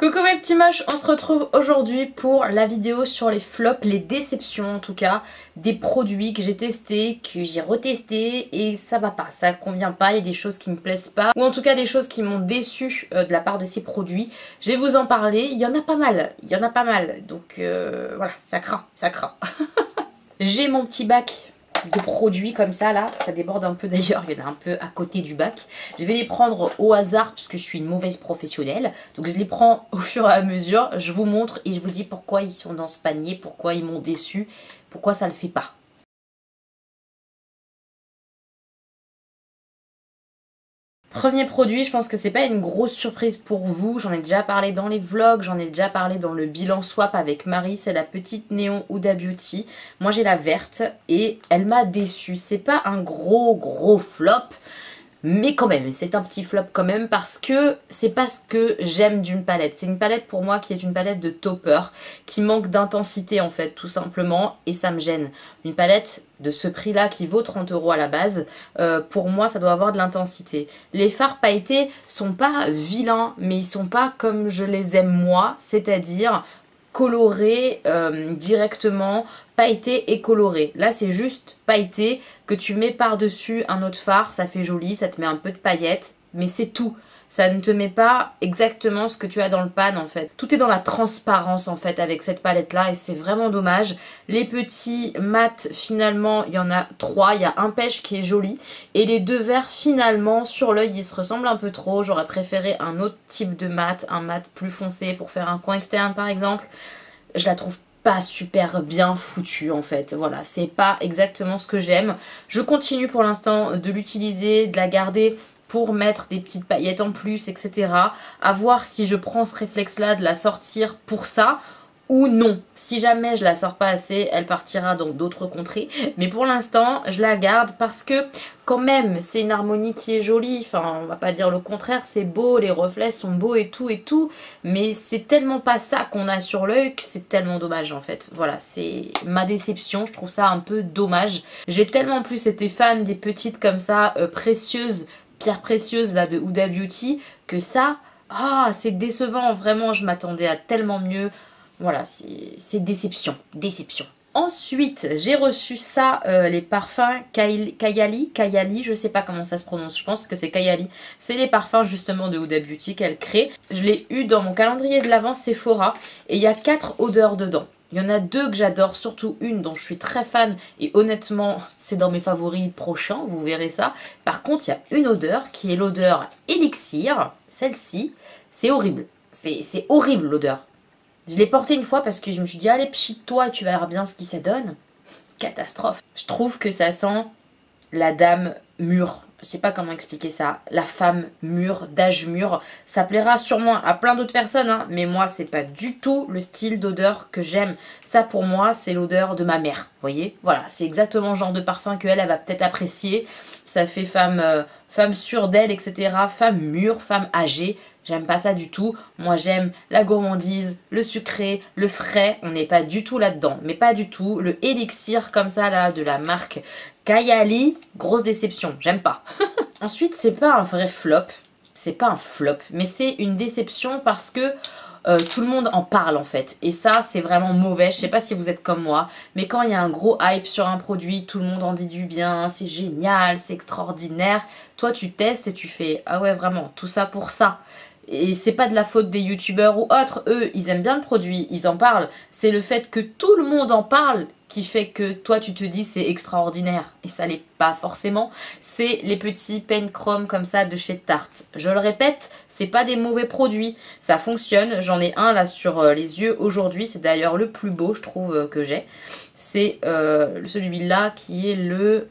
Coucou mes petits moches, on se retrouve aujourd'hui pour la vidéo sur les flops, les déceptions en tout cas, des produits que j'ai testés, que j'ai retestés et ça va pas, ça convient pas, il y a des choses qui me plaisent pas ou en tout cas des choses qui m'ont déçu de la part de ces produits. Je vais vous en parler, il y en a pas mal, donc voilà, ça craint. J'ai mon petit bac de produits comme ça là, ça déborde un peu d'ailleurs, il y en a un peu à côté du bac. Je vais les prendre au hasard parce que je suis une mauvaise professionnelle, donc je les prends au fur et à mesure, je vous montre et je vous dis pourquoi ils sont dans ce panier, pourquoi ils m'ont déçu, pourquoi ça le fait pas. Premier produit, je pense que c'est pas une grosse surprise pour vous, j'en ai déjà parlé dans les vlogs, j'en ai déjà parlé dans le bilan swap avec Marie, c'est la petite Néon Huda Beauty. Moi j'ai la verte et elle m'a déçue, c'est pas un gros flop, mais quand même, c'est un petit flop quand même parce que c'est pas ce que j'aime d'une palette. C'est une palette pour moi qui est une palette de topper, qui manque d'intensité en fait tout simplement et ça me gêne. Une palette de ce prix là qui vaut 30 € à la base, pour moi ça doit avoir de l'intensité. Les fards pailletés sont pas vilains mais ils sont pas comme je les aime moi, c'est-à-dire coloré directement, pailleté et coloré. Là c'est juste pailleté que tu mets par-dessus un autre fard, ça fait joli, ça te met un peu de paillettes, mais c'est tout. Ça ne te met pas exactement ce que tu as dans le pan en fait. Tout est dans la transparence en fait avec cette palette là et c'est vraiment dommage. Les petits mat finalement il y en a 3, il y a un pêche qui est joli et les deux verts finalement sur l'œil ils se ressemblent un peu trop. J'aurais préféré un autre type de mat, un mat plus foncé pour faire un coin externe par exemple. Je la trouve pas super bien foutu en fait, voilà, c'est pas exactement ce que j'aime. Je continue pour l'instant de l'utiliser, de la garder pour mettre des petites paillettes en plus, etc. À voir si je prends ce réflexe là de la sortir pour ça ou non. Si jamais je la sors pas assez, elle partira dans d'autres contrées. Mais pour l'instant, je la garde parce que quand même, c'est une harmonie qui est jolie. Enfin, on va pas dire le contraire, c'est beau, les reflets sont beaux et tout. Mais c'est tellement pas ça qu'on a sur l'œil que c'est tellement dommage en fait. Voilà, c'est ma déception. Je trouve ça un peu dommage. J'ai tellement plus été fan des petites comme ça, précieuses, pierres précieuses là de Huda Beauty, que ça, c'est décevant. Vraiment, je m'attendais à tellement mieux. Voilà, c'est déception. Ensuite, j'ai reçu ça, les parfums Kayali, je sais pas comment ça se prononce, je pense que c'est Kayali. C'est les parfums justement de Huda Beauty qu'elle crée. Je l'ai eu dans mon calendrier de l'Avent Sephora et il y a 4 odeurs dedans. Il y en a 2 que j'adore, surtout une dont je suis très fan et honnêtement c'est dans mes favoris prochains, vous verrez ça. Par contre il y a une odeur qui est l'odeur Elixir, celle-ci, c'est horrible. C'est horrible l'odeur. Je l'ai portée une fois parce que je me suis dit allez pchit-toi tu verras bien ce qui ça donne. Catastrophe. Je trouve que ça sent la dame mûre. Je sais pas comment expliquer ça. La femme mûre, d'âge mûr. Ça plaira sûrement à plein d'autres personnes, hein, mais moi c'est pas du tout le style d'odeur que j'aime. Ça pour moi c'est l'odeur de ma mère. Vous voyez? Voilà, c'est exactement le genre de parfum qu'elle va peut-être apprécier. Ça fait femme sûre d'elle, etc. Femme mûre, femme âgée. J'aime pas ça du tout. Moi j'aime la gourmandise, le sucré, le frais. On n'est pas du tout là-dedans. Mais pas du tout. Le élixir comme ça là de la marque Kayali, grosse déception. J'aime pas. Ensuite c'est pas un vrai flop. C'est pas un flop. Mais c'est une déception parce que tout le monde en parle en fait. Et ça c'est vraiment mauvais. Je sais pas si vous êtes comme moi. Mais quand il y a un gros hype sur un produit, tout le monde en dit du bien. C'est génial, c'est extraordinaire. Toi tu testes et tu fais ah ouais vraiment tout ça pour ça. Et c'est pas de la faute des youtubeurs ou autres, eux ils aiment bien le produit, ils en parlent. C'est le fait que tout le monde en parle qui fait que toi tu te dis c'est extraordinaire. Et ça l'est pas forcément. C'est les petits pen chrome comme ça de chez Tarte. Je le répète, c'est pas des mauvais produits. Ça fonctionne. J'en ai un là sur les yeux aujourd'hui. C'est d'ailleurs le plus beau je trouve que j'ai. C'est celui-là qui est le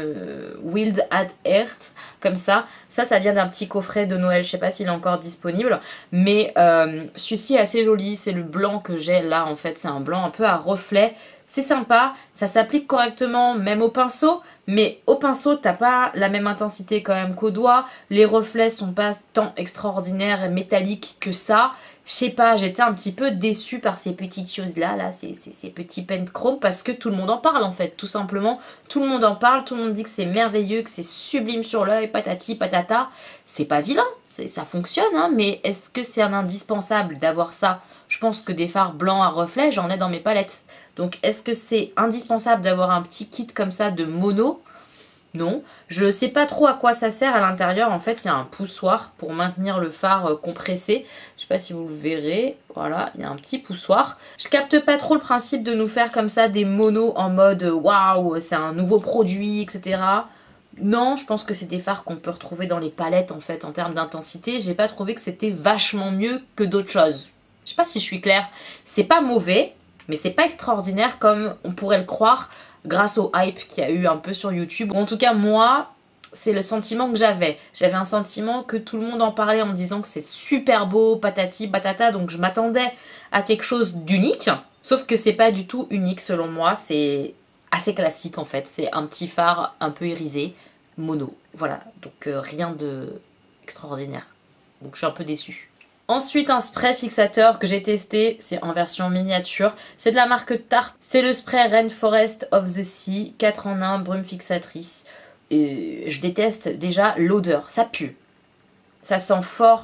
Wild at Heart. Comme ça. Ça vient d'un petit coffret de Noël. Je sais pas s'il est encore disponible. Mais celui-ci est assez joli. C'est le blanc que j'ai là en fait. C'est un blanc un peu à reflet. C'est sympa, ça s'applique correctement même au pinceau, mais au pinceau t'as pas la même intensité quand même qu'au doigt, les reflets sont pas tant extraordinaires et métalliques que ça, je sais pas, j'étais un petit peu déçue par ces petites choses-là, ces petits penchromes, parce que tout le monde en parle en fait, tout simplement. Tout le monde en parle, tout le monde dit que c'est merveilleux, que c'est sublime sur l'œil, patati patata. C'est pas vilain, ça fonctionne, hein, mais est-ce que c'est un indispensable d'avoir ça? Je pense que des fards blancs à reflets, j'en ai dans mes palettes. Donc est-ce que c'est indispensable d'avoir un petit kit comme ça de mono? Non, je sais pas trop à quoi ça sert à l'intérieur. En fait, il y a un poussoir pour maintenir le fard compressé. Je sais pas si vous le verrez. Voilà, il y a un petit poussoir. Je capte pas trop le principe de nous faire comme ça des monos en mode waouh, c'est un nouveau produit, etc. Non, je pense que c'est des fards qu'on peut retrouver dans les palettes en fait en termes d'intensité. J'ai pas trouvé que c'était vachement mieux que d'autres choses. Je sais pas si je suis claire. C'est pas mauvais, mais c'est pas extraordinaire comme on pourrait le croire grâce au hype qu'il y a eu un peu sur YouTube. En tout cas, moi, c'est le sentiment que j'avais. J'avais un sentiment que tout le monde en parlait en me disant que c'est super beau, patati patata, donc je m'attendais à quelque chose d'unique. Sauf que c'est pas du tout unique selon moi, c'est assez classique en fait. C'est un petit phare un peu irisé, mono. Voilà, donc rien de extraordinaire. Donc je suis un peu déçue. Ensuite, un spray fixateur que j'ai testé, c'est en version miniature. C'est de la marque Tarte. C'est le spray Rainforest of the Sea, 4 en 1, brume fixatrice. Et je déteste déjà l'odeur, ça pue. Ça sent fort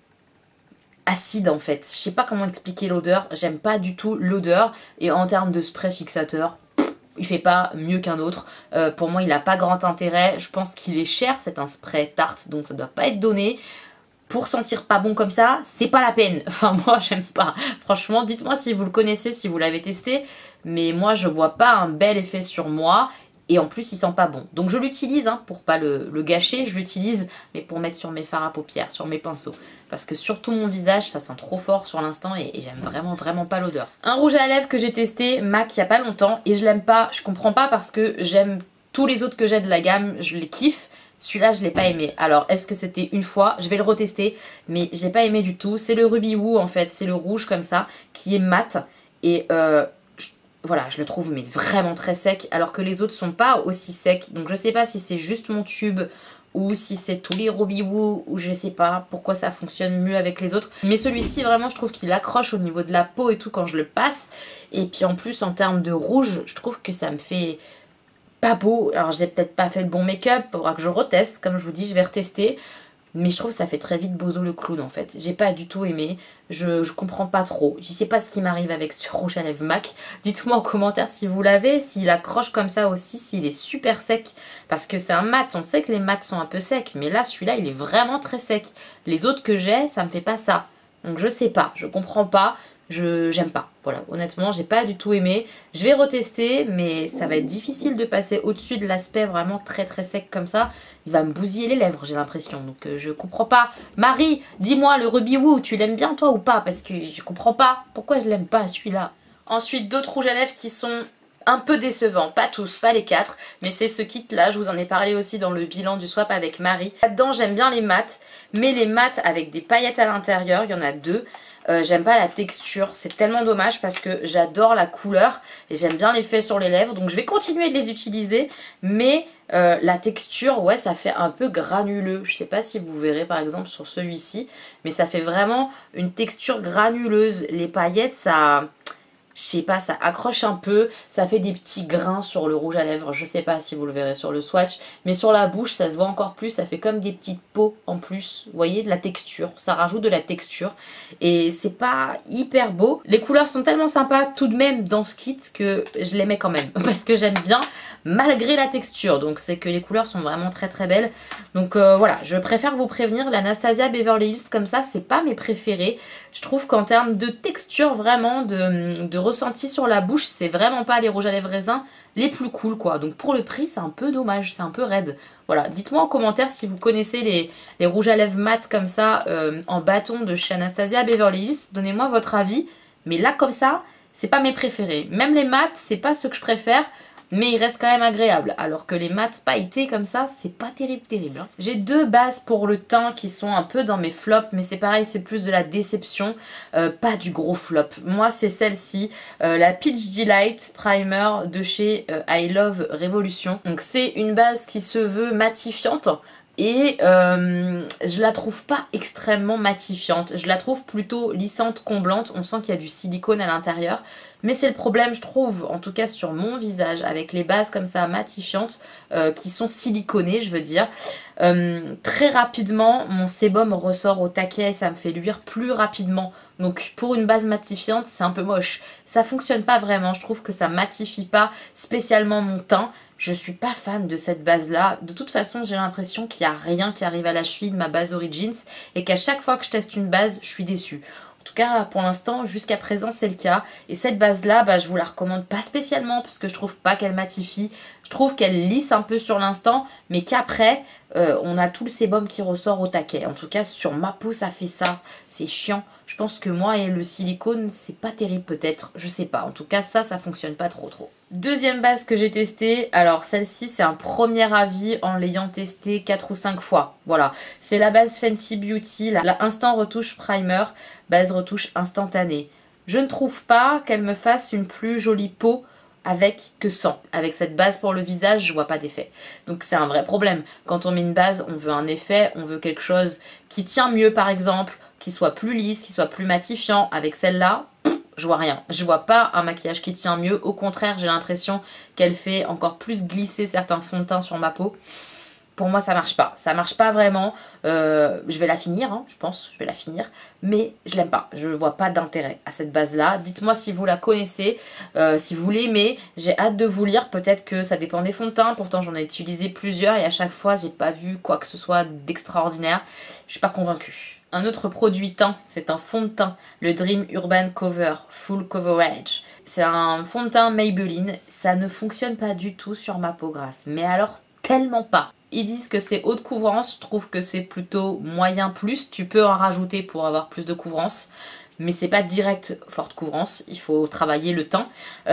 acide en fait. Je sais pas comment expliquer l'odeur, j'aime pas du tout l'odeur. Et en termes de spray fixateur, il fait pas mieux qu'un autre. Pour moi, il a pas grand intérêt. Je pense qu'il est cher, c'est un spray Tarte, donc ça doit pas être donné. Pour sentir pas bon comme ça, c'est pas la peine. Enfin, moi, j'aime pas. Franchement, dites-moi si vous le connaissez, si vous l'avez testé. Mais moi, je vois pas un bel effet sur moi. Et en plus, il sent pas bon. Donc, je l'utilise, hein, pour pas le gâcher. Je l'utilise, mais pour mettre sur mes fards à paupières, sur mes pinceaux. Parce que sur tout mon visage, ça sent trop fort sur l'instant. Et j'aime vraiment pas l'odeur. Un rouge à lèvres que j'ai testé, MAC, il y a pas longtemps. Et je l'aime pas. Je comprends pas parce que j'aime tous les autres que j'ai de la gamme. Je les kiffe. Celui-là, je l'ai pas aimé. Alors, est-ce que c'était une fois? Je vais le retester, mais je l'ai pas aimé du tout. C'est le Ruby Woo, en fait. C'est le rouge, comme ça, qui est mat. Et voilà, je le trouve mais vraiment très sec, alors que les autres sont pas aussi secs. Donc, je sais pas si c'est juste mon tube ou si c'est tous les Ruby Woo, ou je sais pas pourquoi ça fonctionne mieux avec les autres. Mais celui-ci, vraiment, je trouve qu'il accroche au niveau de la peau et tout quand je le passe. Et puis, en plus, en termes de rouge, je trouve que ça me fait pas beau. Alors j'ai peut-être pas fait le bon make-up, il faudra que je reteste, comme je vous dis, je vais retester. Mais je trouve que ça fait très vite Bozo le clown en fait. J'ai pas du tout aimé, je comprends pas trop. Je sais pas ce qui m'arrive avec ce rouge à lèvres MAC. Dites-moi en commentaire si vous l'avez, s'il accroche comme ça aussi, s'il est super sec. Parce que c'est un mat, on sait que les mats sont un peu secs, mais là celui-là il est vraiment très sec. Les autres que j'ai, ça me fait pas ça. Donc je sais pas, je comprends pas. J'aime pas, voilà, honnêtement j'ai pas du tout aimé. Je vais retester, mais ça va être difficile de passer au-dessus de l'aspect vraiment très sec comme ça. Il va me bousiller les lèvres, j'ai l'impression, donc je comprends pas. Marie, dis-moi, le Ruby Woo, tu l'aimes bien toi ou pas? Parce que je comprends pas, pourquoi je l'aime pas celui-là. Ensuite, d'autres rouges à lèvres qui sont un peu décevants, pas tous, pas les 4, mais c'est ce kit là, je vous en ai parlé aussi dans le bilan du swap avec Marie. Là-dedans j'aime bien les mats, mais les mats avec des paillettes à l'intérieur, il y en a 2. J'aime pas la texture, c'est tellement dommage parce que j'adore la couleur et j'aime bien l'effet sur les lèvres, donc je vais continuer de les utiliser, mais la texture, ouais, ça fait un peu granuleux. Je sais pas si vous verrez par exemple sur celui-ci, mais ça fait vraiment une texture granuleuse. Les paillettes, ça... Je sais pas, ça accroche un peu, ça fait des petits grains sur le rouge à lèvres, je sais pas si vous le verrez sur le swatch, mais sur la bouche ça se voit encore plus, ça fait comme des petites peaux en plus, vous voyez, de la texture, ça rajoute de la texture, et c'est pas hyper beau. Les couleurs sont tellement sympas tout de même dans ce kit que je les mets quand même, parce que j'aime bien malgré la texture, donc c'est que les couleurs sont vraiment très belles, donc voilà, je préfère vous prévenir, l'Anastasia Beverly Hills comme ça, c'est pas mes préférés. Je trouve qu'en termes de texture vraiment, de ressenti sur la bouche, c'est vraiment pas les rouges à lèvres raisins les plus cool quoi. Donc pour le prix, c'est un peu dommage, c'est un peu raide. Voilà, dites-moi en commentaire si vous connaissez les rouges à lèvres mat comme ça en bâton de chez Anastasia Beverly Hills. Donnez-moi votre avis. Mais là comme ça, c'est pas mes préférés. Même les mats, c'est pas ce que je préfère. Mais il reste quand même agréable, alors que les mats pailletés comme ça, c'est pas terrible. Hein. J'ai 2 bases pour le teint qui sont un peu dans mes flops, mais c'est pareil, c'est plus de la déception, pas du gros flop. Moi, c'est celle-ci, la Peach Delight Primer de chez I Love Revolution. Donc c'est une base qui se veut matifiante, et je la trouve pas extrêmement matifiante. Je la trouve plutôt lissante, comblante. On sent qu'il y a du silicone à l'intérieur. Mais c'est le problème, je trouve, en tout cas sur mon visage, avec les bases comme ça matifiantes, qui sont siliconées, je veux dire. Très rapidement, mon sébum ressort au taquet et ça me fait luire plus rapidement. Donc pour une base matifiante, c'est un peu moche. Ça fonctionne pas vraiment, je trouve que ça matifie pas spécialement mon teint. Je suis pas fan de cette base-là. De toute façon, j'ai l'impression qu'il n'y a rien qui arrive à la cheville de ma base Origins et qu'à chaque fois que je teste une base, je suis déçue. En tout cas, pour l'instant, jusqu'à présent, c'est le cas. Et cette base-là, bah, je vous la recommande pas spécialement parce que je trouve pas qu'elle matifie. Je trouve qu'elle lisse un peu sur l'instant, mais qu'après, on a tout le sébum qui ressort au taquet. En tout cas, sur ma peau, ça fait ça. C'est chiant. Je pense que moi et le silicone, c'est pas terrible peut-être. Je sais pas. En tout cas, ça fonctionne pas trop. Deuxième base que j'ai testée. Alors, celle-ci, c'est un premier avis en l'ayant testée 4 ou 5 fois. Voilà. C'est la base Fenty Beauty, la Instant Retouche Primer, base retouche instantanée. Je ne trouve pas qu'elle me fasse une plus jolie peau avec que sans. Avec cette base pour le visage, je vois pas d'effet. Donc c'est un vrai problème. Quand on met une base, on veut un effet, on veut quelque chose qui tient mieux par exemple, qui soit plus lisse, qui soit plus matifiant. Avec celle-là, je vois rien. Je vois pas un maquillage qui tient mieux. Au contraire, j'ai l'impression qu'elle fait encore plus glisser certains fonds de teint sur ma peau. Pour moi, ça marche pas. Ça marche pas vraiment. Je vais la finir, hein, je pense. Je vais la finir. Mais je l'aime pas. Je vois pas d'intérêt à cette base-là. Dites-moi si vous la connaissez, si vous l'aimez. J'ai hâte de vous lire. Peut-être que ça dépend des fonds de teint. Pourtant, j'en ai utilisé plusieurs et à chaque fois, j'ai pas vu quoi que ce soit d'extraordinaire. Je suis pas convaincue. Un autre produit teint, c'est un fond de teint, le Dream Urban Cover Full Coverage. C'est un fond de teint Maybelline. Ça ne fonctionne pas du tout sur ma peau grasse. Mais alors, tellement pas. Ils disent que c'est haute couvrance, je trouve que c'est plutôt moyen plus. Tu peux en rajouter pour avoir plus de couvrance, mais c'est pas direct forte couvrance, il faut travailler le teint.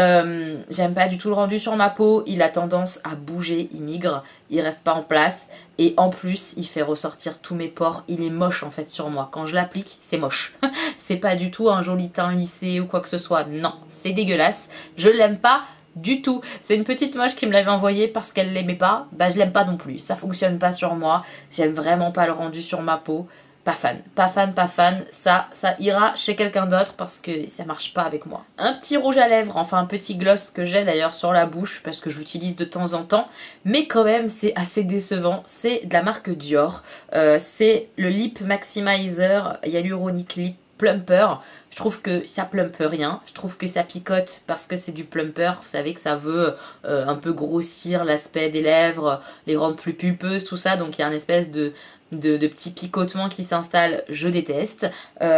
J'aime pas du tout le rendu sur ma peau, il a tendance à bouger, il migre, il reste pas en place. Et en plus, il fait ressortir tous mes pores, il est moche en fait sur moi. Quand je l'applique, c'est moche. C'est pas du tout un joli teint lissé ou quoi que ce soit, non, c'est dégueulasse. Je l'aime pas du tout. C'est une petite moche qui me l'avait envoyé parce qu'elle l'aimait pas. Bah je l'aime pas non plus. Ça fonctionne pas sur moi. J'aime vraiment pas le rendu sur ma peau. Pas fan. Pas fan, pas fan. Ça ira chez quelqu'un d'autre parce que ça marche pas avec moi. Un petit rouge à lèvres, enfin un petit gloss que j'ai d'ailleurs sur la bouche parce que j'utilise de temps en temps. Mais quand même c'est assez décevant. C'est de la marque Dior. C'est le Lip Maximizer Hyaluronic Lip Plumper. Je trouve que ça plumpe rien, je trouve que ça picote parce que c'est du plumper, vous savez que ça veut un peu grossir l'aspect des lèvres, les rendre plus pulpeuses, tout ça, donc il y a une espèce de petit picotement qui s'installe, je déteste.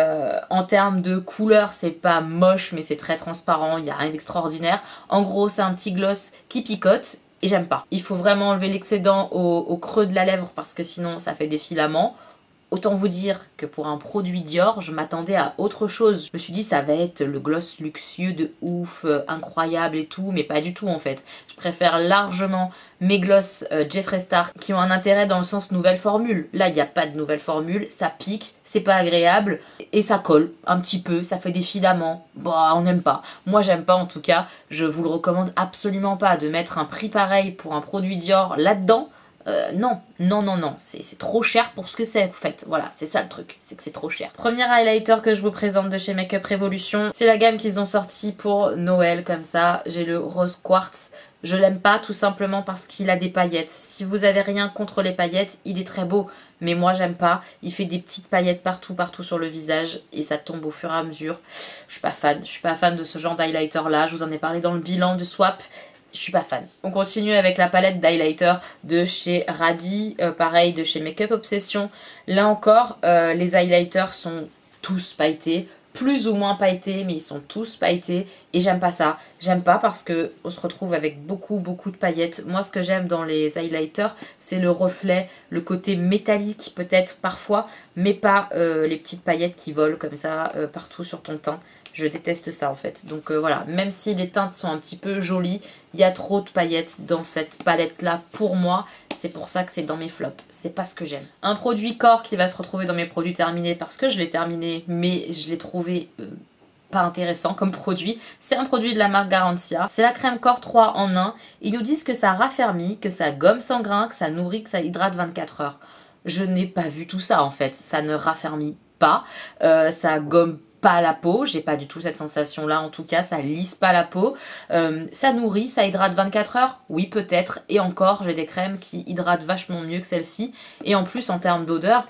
En termes de couleur, c'est pas moche mais c'est très transparent, il n'y a rien d'extraordinaire. En gros, c'est un petit gloss qui picote et j'aime pas. Il faut vraiment enlever l'excédent au creux de la lèvre parce que sinon ça fait des filaments. Autant vous dire que pour un produit Dior, je m'attendais à autre chose. Je me suis dit ça va être le gloss luxueux de ouf, incroyable et tout, mais pas du tout en fait. Je préfère largement mes gloss Jeffree Star qui ont un intérêt dans le sens nouvelle formule. Là, il n'y a pas de nouvelle formule, ça pique, c'est pas agréable et ça colle un petit peu, ça fait des filaments. Bah, on n'aime pas. Moi, j'aime pas en tout cas. Je vous le recommande absolument pas de mettre un prix pareil pour un produit Dior là-dedans. Non, c'est trop cher pour ce que c'est en fait, voilà, c'est ça le truc, c'est que c'est trop cher. Premier highlighter que je vous présente de chez Makeup Revolution, c'est la gamme qu'ils ont sorti pour Noël comme ça, j'ai le Rose Quartz. Je l'aime pas tout simplement parce qu'il a des paillettes. Si vous avez rien contre les paillettes, il est très beau, mais moi j'aime pas. Il fait des petites paillettes partout sur le visage et ça tombe au fur et à mesure. Je suis pas fan de ce genre d'highlighter là, je vous en ai parlé dans le bilan de Swap. Je suis pas fan. On continue avec la palette d'highlighter de chez Radi, pareil de chez Makeup Obsession. Là encore, les highlighters sont tous pailletés, plus ou moins pailletés, mais ils sont tous pailletés et j'aime pas ça. J'aime pas parce que on se retrouve avec beaucoup de paillettes. Moi, ce que j'aime dans les highlighters, c'est le reflet, le côté métallique peut-être parfois, mais pas les petites paillettes qui volent comme ça partout sur ton teint. Je déteste ça en fait. Donc voilà, même si les teintes sont un petit peu jolies, il y a trop de paillettes dans cette palette là pour moi. C'est pour ça que c'est dans mes flops. C'est pas ce que j'aime. Un produit corps qui va se retrouver dans mes produits terminés parce que je l'ai terminé, mais je l'ai trouvé pas intéressant comme produit. C'est un produit de la marque Garantia. C'est la crème corps 3 en 1. Ils nous disent que ça raffermit, que ça gomme sans grain, que ça nourrit, que ça hydrate 24 heures. Je n'ai pas vu tout ça en fait. Ça ne raffermit pas, ça gomme pas la peau, j'ai pas du tout cette sensation là en tout cas, ça lisse pas la peau, ça nourrit, ça hydrate 24 heures, oui peut-être, et encore j'ai des crèmes qui hydratent vachement mieux que celle-ci, et en plus en termes d'odeur,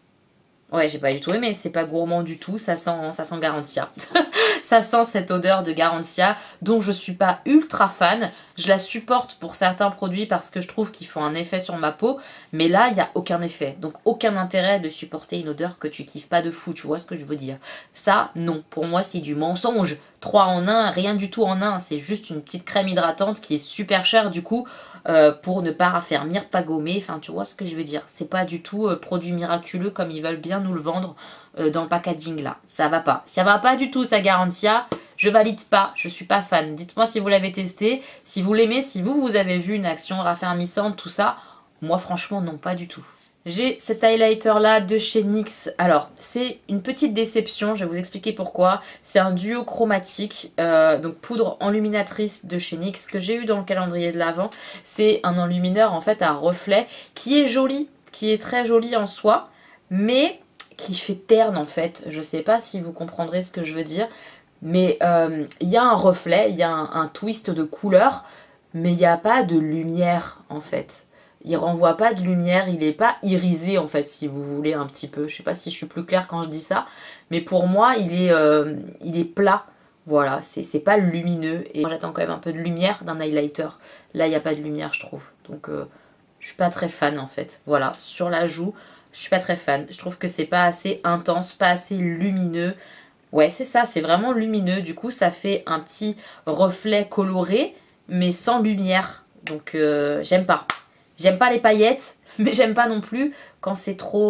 ouais j'ai pas du tout aimé, c'est pas gourmand du tout, ça sent Garantia. Ça sent cette odeur de Garantia dont je suis pas ultra fan. Je la supporte pour certains produits parce que je trouve qu'ils font un effet sur ma peau. Mais là, il n'y a aucun effet. Donc aucun intérêt de supporter une odeur que tu kiffes pas de fou. Tu vois ce que je veux dire? Ça, non. Pour moi, c'est du mensonge. 3 en 1, rien du tout en 1. C'est juste une petite crème hydratante qui est super chère du coup. Pour ne pas raffermir, pas gommer, enfin tu vois ce que je veux dire. C'est pas du tout produit miraculeux comme ils veulent bien nous le vendre dans le packaging là. Ça va pas. Ça va pas du tout ça Garantia. Je valide pas, je suis pas fan. Dites-moi si vous l'avez testé, si vous l'aimez, si vous avez vu une action raffermissante, tout ça. Moi franchement non, pas du tout. J'ai cet highlighter là de chez NYX. Alors c'est une petite déception, je vais vous expliquer pourquoi. C'est un duo chromatique, donc poudre enluminatrice de chez NYX que j'ai eu dans le calendrier de l'Avent. C'est un enlumineur en fait à reflet qui est joli, qui est très joli en soi, mais qui fait terne en fait. Je sais pas si vous comprendrez ce que je veux dire, mais il y a un reflet, il y a un twist de couleur, mais il n'y a pas de lumière en fait. Il renvoie pas de lumière, il est pas irisé en fait si vous voulez un petit peu. Je sais pas si je suis plus claire quand je dis ça, mais pour moi il est plat. Voilà, c'est pas lumineux et moi j'attends quand même un peu de lumière d'un highlighter. Là il n'y a pas de lumière je trouve, donc je suis pas très fan en fait. Voilà, sur la joue, je suis pas très fan. Je trouve que c'est pas assez intense, pas assez lumineux. Ouais c'est ça, c'est vraiment lumineux. Du coup ça fait un petit reflet coloré mais sans lumière. Donc j'aime pas. J'aime pas les paillettes, mais j'aime pas non plus quand c'est trop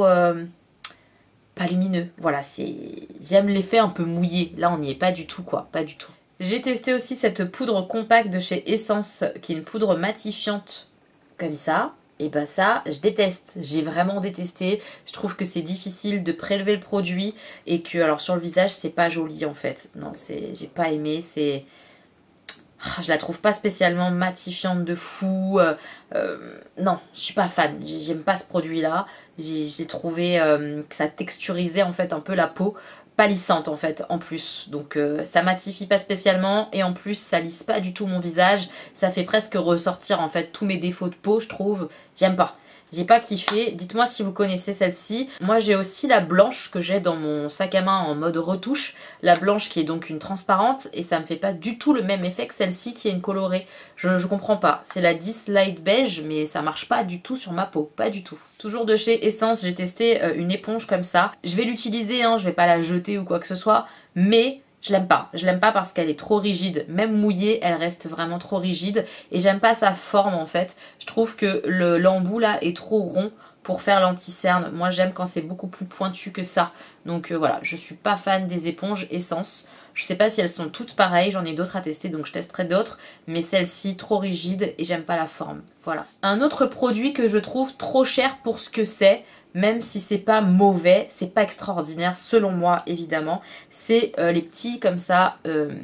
pas lumineux. Voilà, j'aime l'effet un peu mouillé. Là, on n'y est pas du tout, quoi. Pas du tout. J'ai testé aussi cette poudre compacte de chez Essence, qui est une poudre matifiante comme ça. Et bah ça, je déteste. J'ai vraiment détesté. Je trouve que c'est difficile de prélever le produit et que, alors sur le visage, c'est pas joli en fait. Non, j'ai pas aimé. Je la trouve pas spécialement matifiante de fou. Non, je suis pas fan. J'aime pas ce produit-là. J'ai trouvé que ça texturisait en fait un peu la peau. Pas lissante en fait en plus. Donc ça matifie pas spécialement. Et en plus ça lisse pas du tout mon visage. Ça fait presque ressortir en fait tous mes défauts de peau je trouve. J'aime pas. J'ai pas kiffé. Dites-moi si vous connaissez celle-ci. Moi j'ai aussi la blanche que j'ai dans mon sac à main en mode retouche. La blanche qui est donc une transparente. Et ça me fait pas du tout le même effet que celle-ci qui est une colorée. Je comprends pas. C'est la 10 Light Beige mais ça marche pas du tout sur ma peau. Pas du tout. Toujours de chez Essence, j'ai testé une éponge comme ça. Je vais l'utiliser, hein, je vais pas la jeter ou quoi que ce soit. Mais je l'aime pas. Je l'aime pas parce qu'elle est trop rigide. Même mouillée, elle reste vraiment trop rigide. Et j'aime pas sa forme en fait. Je trouve que l'embout là est trop rond pour faire l'anti-cerne. Moi j'aime quand c'est beaucoup plus pointu que ça. Donc voilà, je suis pas fan des éponges Essence. Je sais pas si elles sont toutes pareilles, j'en ai d'autres à tester donc je testerai d'autres. Mais celle-ci trop rigide et j'aime pas la forme. Voilà. Un autre produit que je trouve trop cher pour ce que c'est, même si c'est pas mauvais, c'est pas extraordinaire selon moi évidemment, c'est les petits comme ça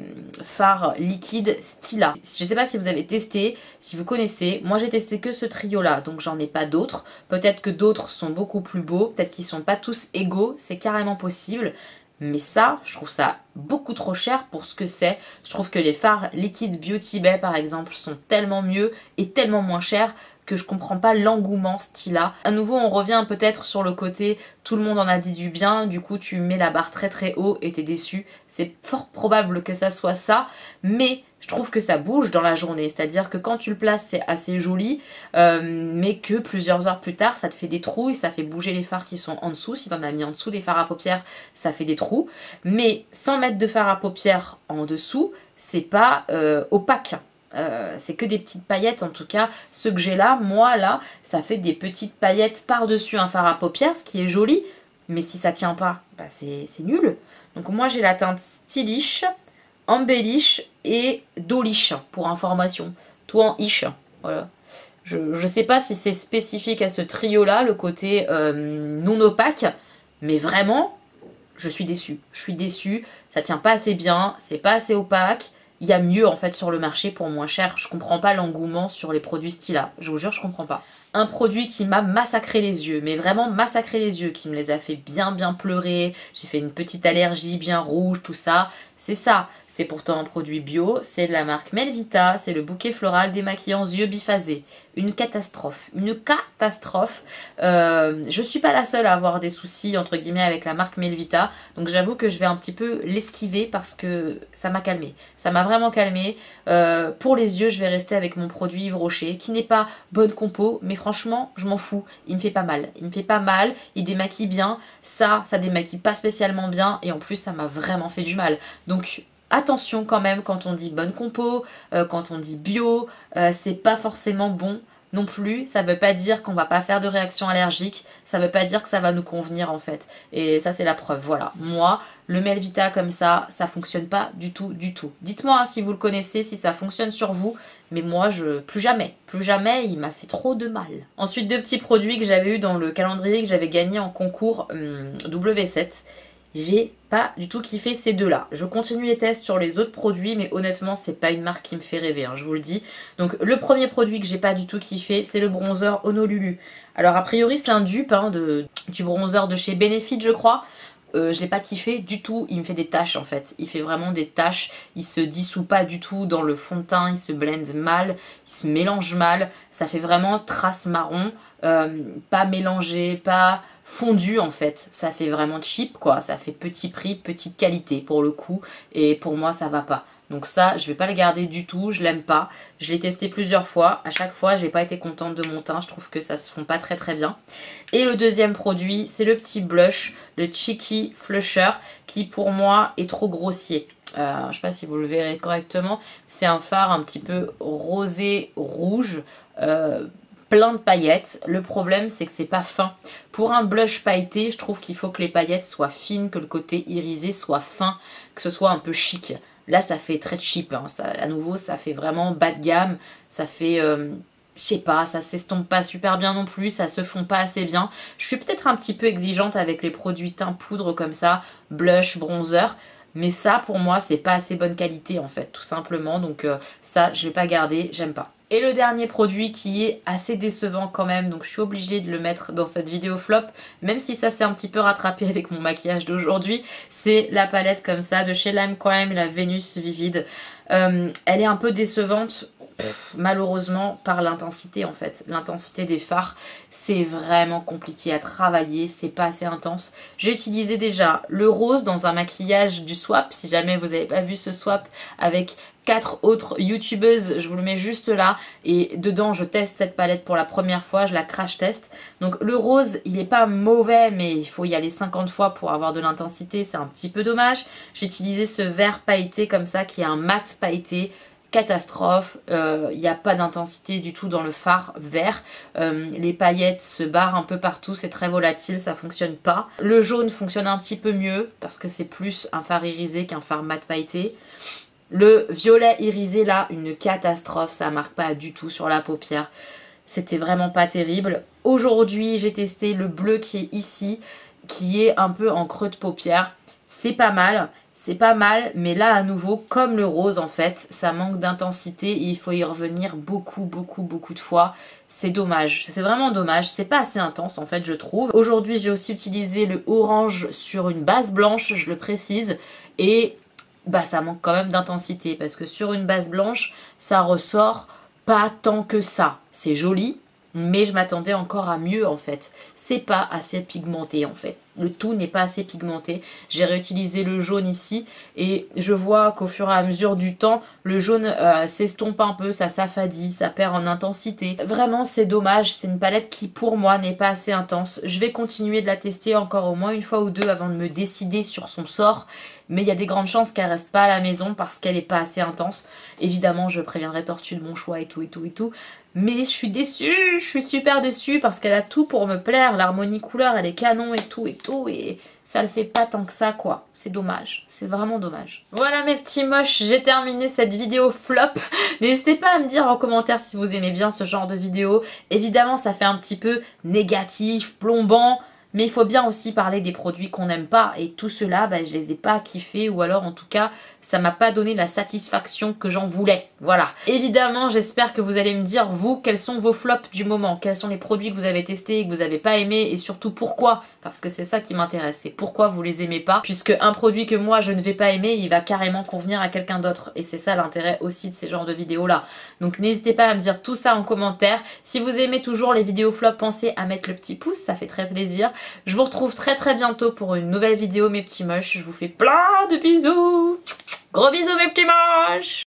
fards liquides Stila. Je sais pas si vous avez testé, si vous connaissez, moi j'ai testé que ce trio là, donc j'en ai pas d'autres. Peut-être que d'autres sont beaucoup plus beaux, peut-être qu'ils sont pas tous égaux, c'est carrément possible. Mais ça, je trouve ça beaucoup trop cher pour ce que c'est. Je trouve que les fards liquides Beauty Bay par exemple sont tellement mieux et tellement moins chers que je comprends pas l'engouement Stila. À nouveau on revient peut-être sur le côté tout le monde en a dit du bien, du coup tu mets la barre très très haut et t'es déçu. C'est fort probable que ça soit ça, mais je trouve que ça bouge dans la journée, c'est-à-dire que quand tu le places c'est assez joli, mais que plusieurs heures plus tard ça te fait des trous et ça fait bouger les fards qui sont en dessous. Si t'en as mis en dessous des fards à paupières ça fait des trous, mais sans mettre de fard à paupières en dessous c'est pas opaque. C'est que des petites paillettes, en tout cas ceux que j'ai là, moi là ça fait des petites paillettes par dessus un fard à paupières, ce qui est joli, mais si ça tient pas, bah c'est nul. Donc moi j'ai la teinte Stylish, Embellish et Dolish pour information, tout en ish, voilà. Je sais pas si c'est spécifique à ce trio là, le côté non opaque, mais vraiment je suis déçue, ça tient pas assez bien, c'est pas assez opaque. Il y a mieux en fait sur le marché pour moins cher. Je comprends pas l'engouement sur les produits Stila. Je vous jure, je comprends pas. un produit qui m'a massacré les yeux, mais vraiment massacré les yeux, qui me les a fait bien pleurer. J'ai fait une petite allergie bien rouge, tout ça. C'est ça. C'est pourtant un produit bio, c'est de la marque Melvita, c'est le bouquet floral démaquillant yeux biphasés. Une catastrophe, une catastrophe. Je suis pas la seule à avoir des soucis entre guillemets avec la marque Melvita, donc j'avoue que je vais un petit peu l'esquiver parce que ça m'a calmé. Ça m'a vraiment calmé. Pour les yeux, je vais rester avec mon produit Yves Rocher, qui n'est pas bonne compo, mais franchement, je m'en fous. Il me fait pas mal. Il me fait pas mal, il démaquille bien. Ça démaquille pas spécialement bien, et en plus, ça m'a vraiment fait du mal. Donc attention quand même quand on dit bonne compo, quand on dit bio, c'est pas forcément bon non plus. Ça veut pas dire qu'on va pas faire de réaction allergique, ça veut pas dire que ça va nous convenir en fait. Et ça c'est la preuve, voilà. Moi, le Melvita comme ça fonctionne pas du tout, du tout. Dites-moi hein, si vous le connaissez, si ça fonctionne sur vous, mais moi plus jamais, il m'a fait trop de mal. Ensuite, 2 petits produits que j'avais eu dans le calendrier que j'avais gagné en concours W7. J'ai pas du tout kiffé ces deux-là. Je continue les tests sur les autres produits, mais honnêtement, c'est pas une marque qui me fait rêver, hein, je vous le dis. Donc, le premier produit que j'ai pas du tout kiffé, c'est le bronzer Honolulu. Alors, a priori, c'est un dupe hein, du bronzer de chez Benefit, je crois. Je l'ai pas kiffé du tout, il me fait des taches en fait, il fait vraiment des taches, il se dissout pas du tout dans le fond de teint, il se blende mal, il se mélange mal, ça fait vraiment trace marron, pas mélangé, pas fondu en fait, ça fait vraiment cheap quoi, ça fait petit prix, petite qualité pour le coup, et pour moi ça va pas. Donc ça, je vais pas le garder du tout, je l'aime pas. Je l'ai testé plusieurs fois, à chaque fois j'ai pas été contente de mon teint, je trouve que ça se fond pas très bien. Et le deuxième produit, c'est le petit blush, le Cheeky Flusher, qui pour moi est trop grossier. Je sais pas si vous le verrez correctement, c'est un fard un petit peu rosé rouge, plein de paillettes. Le problème c'est que c'est pas fin. Pour un blush pailleté, je trouve qu'il faut que les paillettes soient fines, que le côté irisé soit fin, que ce soit un peu chic. Là ça fait très cheap, hein. Ça, à nouveau ça fait vraiment bas de gamme, ça fait... je sais pas, ça s'estompe pas super bien non plus, ça se fond pas assez bien. Je suis peut-être un petit peu exigeante avec les produits teint poudre comme ça, blush, bronzer. Mais ça pour moi c'est pas assez bonne qualité en fait, tout simplement. Donc ça je vais pas garder, j'aime pas. Et le dernier produit qui est assez décevant quand même, donc je suis obligée de le mettre dans cette vidéo flop, même si ça s'est un petit peu rattrapé avec mon maquillage d'aujourd'hui, c'est la palette comme ça de chez Lime Crime, la Vénus Vivide. Elle est un peu décevante, malheureusement, par l'intensité en fait. L'intensité des fards, c'est vraiment compliqué à travailler, c'est pas assez intense. J'ai utilisé déjà le rose dans un maquillage du swap, si jamais vous n'avez pas vu ce swap avec 4 autres youtubeuses, je vous le mets juste là, et dedans je teste cette palette pour la première fois, je la crash test. Donc le rose il est pas mauvais, mais il faut y aller 50 fois pour avoir de l'intensité, c'est un petit peu dommage. J'ai utilisé ce vert pailleté comme ça qui est un mat pailleté, catastrophe, il n'y a pas d'intensité du tout dans le fard vert, les paillettes se barrent un peu partout, c'est très volatile, ça fonctionne pas. Le jaune fonctionne un petit peu mieux parce que c'est plus un fard irisé qu'un fard mat pailleté. Le violet irisé là, une catastrophe, ça marque pas du tout sur la paupière. C'était vraiment pas terrible. Aujourd'hui, j'ai testé le bleu qui est ici, qui est un peu en creux de paupière. C'est pas mal, mais là à nouveau, comme le rose en fait, ça manque d'intensité et il faut y revenir beaucoup de fois. C'est dommage, c'est vraiment dommage, c'est pas assez intense en fait je trouve. Aujourd'hui, j'ai aussi utilisé le orange sur une base blanche, je le précise, et... bah ça manque quand même d'intensité parce que sur une base blanche ça ressort pas tant que ça. C'est joli mais je m'attendais encore à mieux en fait. C'est pas assez pigmenté en fait. Le tout n'est pas assez pigmenté. J'ai réutilisé le jaune ici et je vois qu'au fur et à mesure du temps, le jaune s'estompe un peu, ça s'affadit, ça perd en intensité. Vraiment c'est dommage, c'est une palette qui pour moi n'est pas assez intense. Je vais continuer de la tester encore au moins une fois ou deux avant de me décider sur son sort. Mais il y a des grandes chances qu'elle reste pas à la maison parce qu'elle n'est pas assez intense. Évidemment je préviendrai Tortue de mon choix et tout. Mais je suis déçue, je suis super déçue parce qu'elle a tout pour me plaire. L'harmonie couleur, elle est canon et tout. Et ça le fait pas tant que ça quoi. C'est dommage, c'est vraiment dommage. Voilà mes petits moches, j'ai terminé cette vidéo flop. N'hésitez pas à me dire en commentaire si vous aimez bien ce genre de vidéo. Évidemment ça fait un petit peu négatif, plombant. mais il faut bien aussi parler des produits qu'on n'aime pas, et tout cela, bah, je les ai pas kiffés, ou alors en tout cas, ça m'a pas donné la satisfaction que j'en voulais. Voilà. Évidemment, j'espère que vous allez me dire, vous, quels sont vos flops du moment, quels sont les produits que vous avez testés et que vous n'avez pas aimés, et surtout pourquoi, parce que c'est ça qui m'intéresse, c'est pourquoi vous les aimez pas, puisque un produit que moi je ne vais pas aimer, il va carrément convenir à quelqu'un d'autre, et c'est ça l'intérêt aussi de ces genres de vidéos là. Donc n'hésitez pas à me dire tout ça en commentaire. Si vous aimez toujours les vidéos flops, pensez à mettre le petit pouce, ça fait très plaisir. Je vous retrouve très bientôt pour une nouvelle vidéo mes petits moches, je vous fais plein de bisous. Gros bisous mes petits moches.